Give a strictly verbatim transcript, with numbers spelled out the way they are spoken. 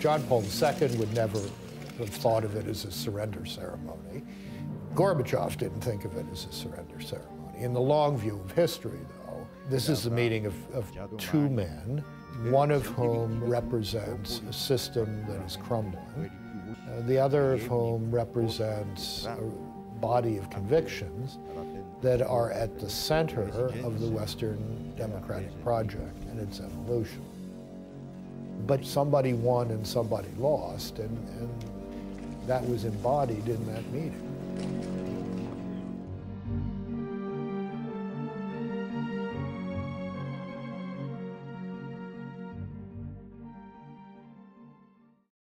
John Paul the Second would never have thought of it as a surrender ceremony. Gorbachev didn't think of it as a surrender ceremony. In the long view of history, though, this is the meeting of, of two men, one of whom represents a system that is crumbling, uh, the other of whom represents a body of convictions that are at the center of the Western democratic project and its evolution. But somebody won and somebody lost, and, and that was embodied in that meeting.